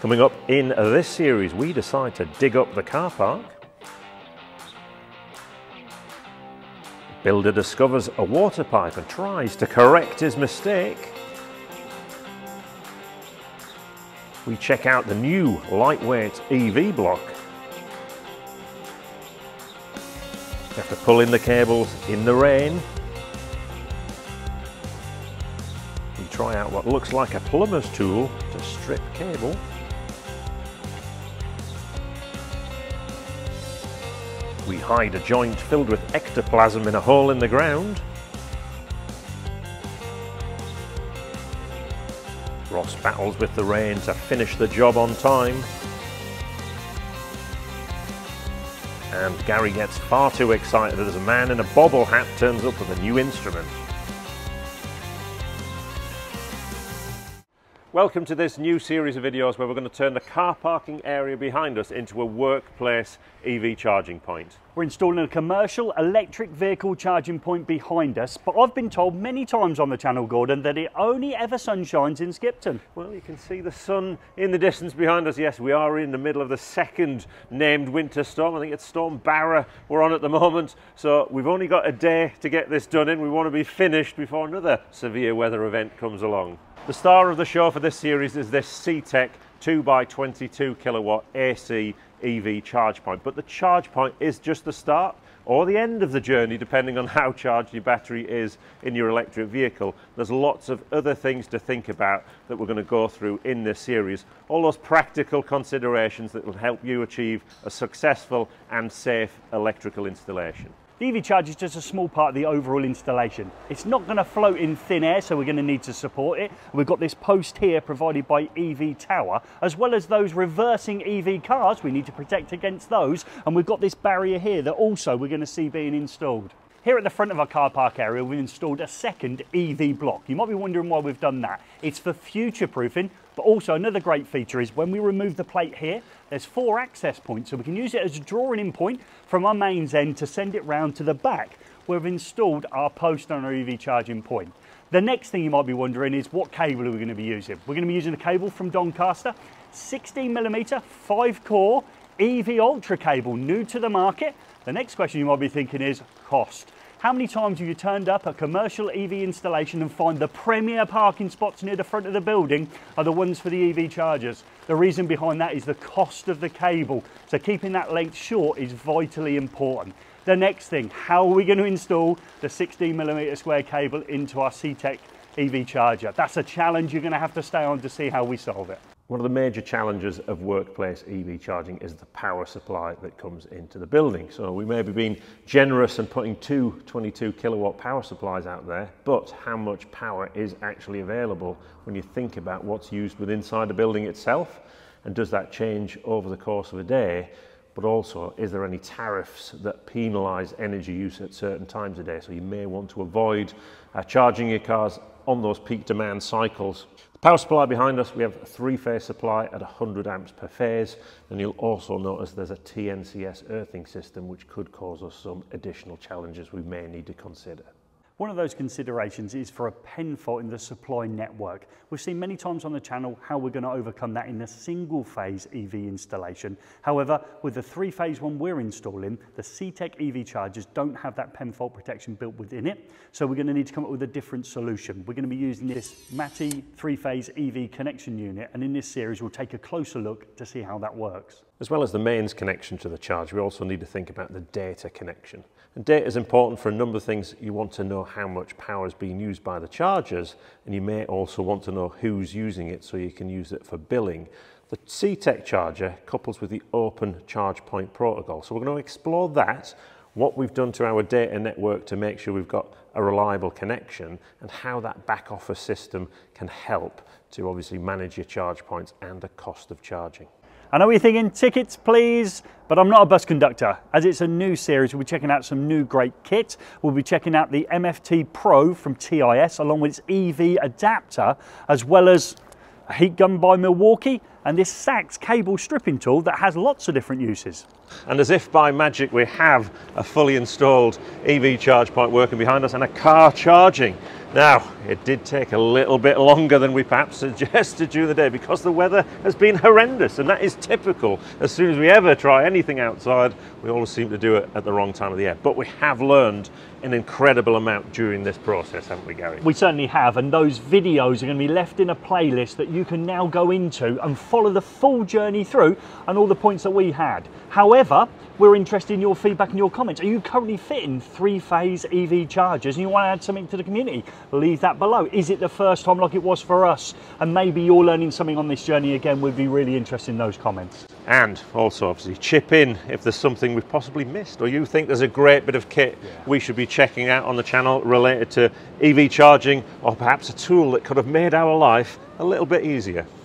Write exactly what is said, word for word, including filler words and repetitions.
Coming up in this series, we decide to dig up the car park. Builder discovers a water pipe and tries to correct his mistake. We check out the new lightweight E V block. You have to pull in the cables in the rain. We try out what looks like a plumber's tool to strip cable. We hide a joint filled with ectoplasm in a hole in the ground. Ross battles with the rain to finish the job on time. And Gary gets far too excited as a man in a bobble hat turns up with a new instrument. Welcome to this new series of videos where we're going to turn the car parking area behind us into a workplace E V charging point. We're installing a commercial electric vehicle charging point behind us, but I've been told many times on the channel, Gordon, that it only ever sunshines in Skipton. Well, you can see the sun in the distance behind us. Yes, we are in the middle of the second named winter storm. I think it's Storm Barra we're on at the moment. So we've only got a day to get this done in. We want to be finished before another severe weather event comes along. The star of the show for this series is this C TEK two by twenty-two kilowatt A C E V charge point. But the charge point is just the start or the end of the journey, depending on how charged your battery is in your electric vehicle. There's lots of other things to think about that we're going to go through in this series. All those practical considerations that will help you achieve a successful and safe electrical installation. The E V charge is just a small part of the overall installation. It's not going to float in thin air, so we're going to need to support it. We've got this post here provided by E V Tower, as well as those reversing E V cars. We need to protect against those. And we've got this barrier here that also we're going to see being installed. Here at the front of our car park area, we've installed a second E V block. You might be wondering why we've done that. It's for future proofing, but also another great feature is when we remove the plate here, there's four access points, so we can use it as a drawing in point from our mains end to send it round to the back where we've installed our post on our E V charging point. The next thing you might be wondering is what cable are we going to be using? We're going to be using a cable from Doncaster, sixteen millimeter, five core E V Ultra cable, new to the market. The next question you might be thinking is cost. How many times have you turned up a commercial E V installation and find the premier parking spots near the front of the building are the ones for the E V chargers? The reason behind that is the cost of the cable. So keeping that length short is vitally important. The next thing, how are we going to install the sixteen millimeter square cable into our C TEK E V charger? That's a challenge you're going to have to stay on to see how we solve it. One of the major challenges of workplace E V charging is the power supply that comes into the building. So we may be being generous and putting two twenty-two kilowatt power supplies out there, but how much power is actually available when you think about what's used within inside the building itself? And does that change over the course of a day? But also, is there any tariffs that penalise energy use at certain times of day? So you may want to avoid uh, charging your cars on those peak demand cycles. The power supply behind us, we have a three-phase supply at one hundred amps per phase, and you'll also notice there's a T N C S earthing system which could cause us some additional challenges we may need to consider. One of those considerations is for a pen fault in the supply network. We've seen many times on the channel how we're going to overcome that in a single phase E V installation. However, with the three phase one we're installing, the C TEK E V chargers don't have that pen fault protection built within it. So we're going to need to come up with a different solution. We're going to be using this MATI three phase E V connection unit, and in this series we'll take a closer look to see how that works. As well as the mains connection to the charge, we also need to think about the data connection. And data is important for a number of things. You want to know how much power is being used by the chargers, and you may also want to know who's using it so you can use it for billing. The C TEK charger couples with the open charge point protocol. So we're going to explore that, what we've done to our data network to make sure we've got a reliable connection, and how that back office system can help to obviously manage your charge points and the cost of charging. I know what you're thinking, tickets please, but I'm not a bus conductor. As it's a new series, we'll be checking out some new great kit. We'll be checking out the M F T Pro from T I S along with its E V adapter, as well as a heat gun by Milwaukee and this C T E K cable stripping tool that has lots of different uses. And as if by magic, we have a fully installed E V charge point working behind us and a car charging. Now, it did take a little bit longer than we perhaps suggested during the day because the weather has been horrendous, and that is typical. As soon as we ever try anything outside, we always seem to do it at the wrong time of the year. But we have learned an incredible amount during this process, haven't we, Gary? We certainly have, and those videos are going to be left in a playlist that you can now go into and follow the full journey through and all the points that we had. However, we're interested in your feedback and your comments. Are you currently fitting three-phase E V chargers and you want to add something to the community? Leave that below. Is it the first time like it was for us? And maybe you're learning something on this journey again. We'd be really interested in those comments. And also, obviously, chip in if there's something we've possibly missed or you think there's a great bit of kit yeah. we should be checking out on the channel related to E V charging, or perhaps a tool that could have made our life a little bit easier.